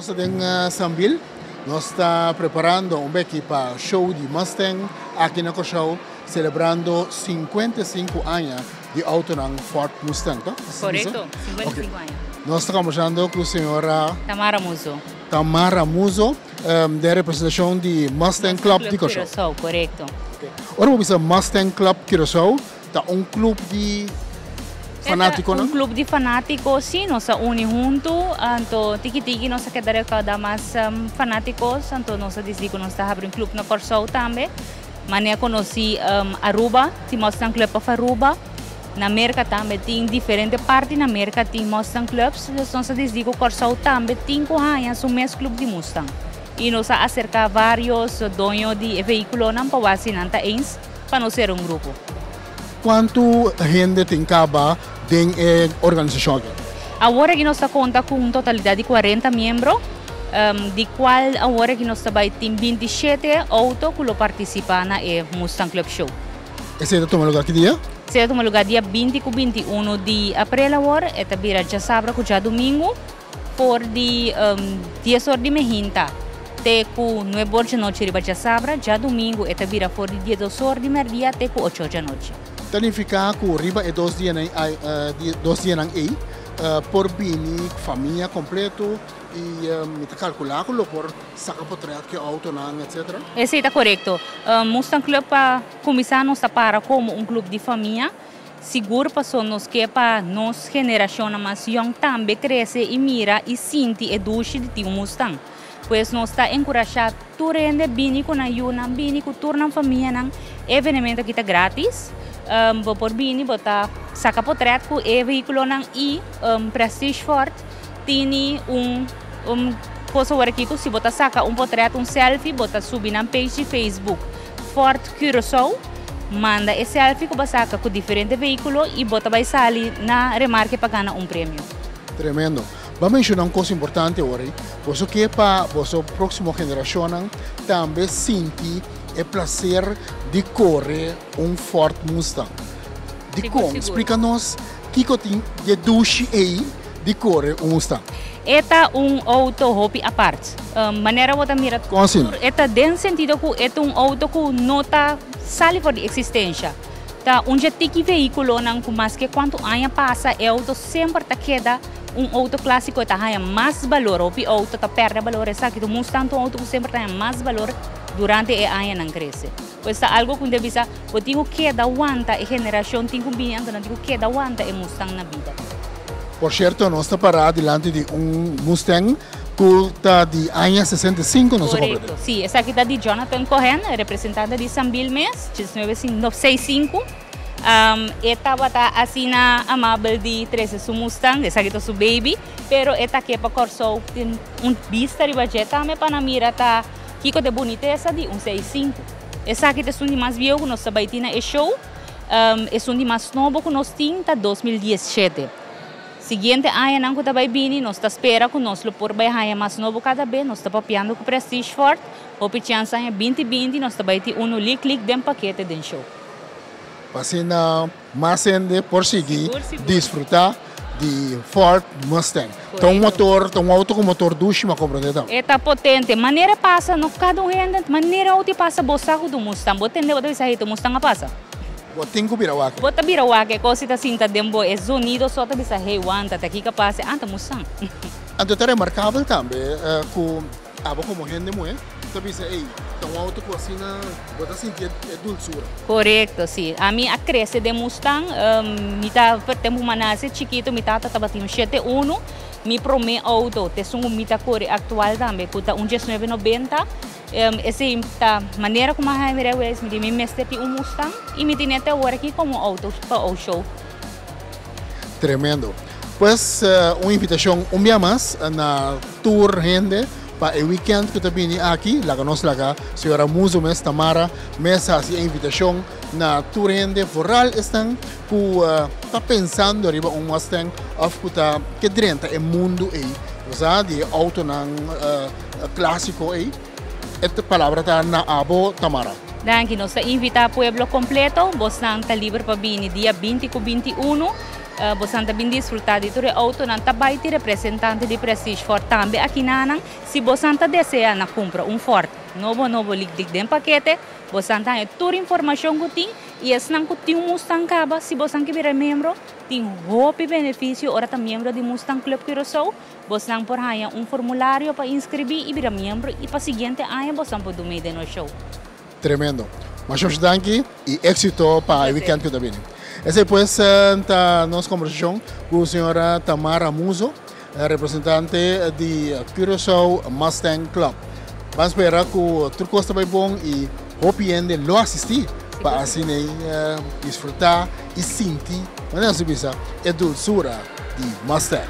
Nós em Sambil, nós está preparando bequi para show de Mustang aqui na Cochau, celebrando 55 anos de auto ng Ford Mustang, tá? Correto, 55 anos. Nós estamos conversando com a senhora Tamara Muso. Tamara Muso, da representação de Mustang Club de Cochau. Curaçao, correto. Ora, vamos ver Mustang Club Curaçao, tá clube de fanático, não? Clube de fanáticos, sim, nós unimos junto, então tiki-tiki nós queremos cada mais fanáticos, então nós decidimos que nós estamos abrindo clube na Corsau também. Maneira conheci Aruba, tem Mustang Club para Aruba. Na América também tem diferentes partes, na América tem Mustang Clubs, então nós decidimos que Corsau também tem o mesmo clube de Mustang. E nós acercamos vários donos de veículos para vacinar para nós ser grupo. Quanto gente tem caba dentro da organização? Agora que nós conta com uma totalidade de 40 membros, de qual agora que nós tem 27 autos que participam na Mustang Club Show. Esse é o lugar que dia? Esse é o lugar dia 20 e 21 de abril agora, é também já sábado que já domingo, por de 10 horas de mehinta. Até com 9 horas da noite já sábado, já domingo, é também por de 10 horas de meia até com 8 horas da noite. Significa que riba é 2 dias aí, por bini família completo e calcular por sacar potreado que auto não, etc. Esse está correto. Mustang Club para começar nós para como clube de família, seguro para nós que para nossa geração mais young também cresce e mira e sente e duche de um Mustang. Pois nós está encorajado tu rende bini com a yuna bini com turna família nang evento que está grátis. Por bini botar saca potreado com e veículo nang e Prestige Ford tem coisa aqui que se botar saca potreado selfie botar subir na page de Facebook Ford Curaçao manda esse selfie que saca com diferentes veículos e bota vai sair na remarque para ganhar prêmio. Tremendo. Vamos mencionar uma coisa importante agora. Você que para a próxima geração também sente o prazer de correr Ford Mustang. De como? Explica-nos o que tem de duche aí de correr Mustang. Esta auto hobby à parte. Maneira que mira. Como assim? Esta dentro sentido que é auto que não está sali for de existência. Tá onde tem veículo não com mais que quanto anos passa, é auto sempre tá queda auto clássico tá ganha mais valor, o auto tá perde valor, essa que o Mustang auto sempre tem mais valor durante o ano não cresce. Pois é algo que deve ser, eu tenho que dar aguanta a geração tem combinando, não tenho que dar aguanta o Mustang na vida. Por certo, nós estamos parados diante de Mustang que está de ano 65, não sei como. Sim, essa aqui está de Jonathan Cohen, representante de Sambil Mes, 1965. Estava assim na amável de 13 su Mustang, essa aqui é su baby, pero esta aqui para Corsau tem vista de budget também para mira tá que de boniteza de 65. Essa aqui é o mais viejo que nós vai ter na show, é o mais novo que nós temos tá 2017. Seguinte ano não que vai vir, nós está espera que nós por vai ganhar mais novo cada vez, nós está papiando com Prestige Ford, o chance é 2020 nós vai ter clique dentro paquete dentro show. Para mais gente por seguir, desfrutar de Ford Mustang. Tem um auto com motor duche, mas compreende? É potente. Maneira passa, no cada gente, maneira auto passa bosaco do Mustang. Você entendeu? Você sabe o Mustang passa? Você tem que birawak. Você birawak, coisa assim, tá dembo, é sonido, só tá bisa, hey, wanta, tá aqui que passa, anta Mustang. Então, é remarcável também, com como gente muito, tá bisa, ei, um auto com assim, você sente dulçura. Correto, sim. A mim a cresce de Mustang, me tá tempo manase chiquito, me tá batendo 71, me prome auto, te sungo me tá core atual também, custa 1990. Esse tá maneira como a minha vez me mestre Mustang e me tem até agora aqui como auto para o show. Tremendo. Pues uma invitação dia mais na tour gente para o weekend que também aqui, lá nós lá, senhora Muso Mes Tamara, mesa assim invitação na tour gente foral estão que tá pensando arriba Mustang of que drenta o mundo aí, sabe, de auto não clássico aí. Esta palavra está na abo Tamara. Danke, nós invitamos o pueblo completo, você está livre para vir dia 20 e 21 você também desfrutar de todo auto, não também de representante de Prestige Ford também aqui na se você deseja na compra Ford novo lig de paquete, você tem toda a informação que tem e esse não tem Mustang caba, se você quer virar membro, tem hope benefício, ora tá membro de Mustang Club Curaçao, você não por aí formulário para inscrever e virar membro e para seguinte ano você pode meter no show. Tremendo. Muchas gracias y éxito para el weekend que también. Esa pues nos conversación con la señora Tamara Muzo, representante de Curaçao Mustang Club. Vamos a esperar que tu costa vai bom y hopiende lo asistir para así disfrutar y sentir la dulzura de Mustang.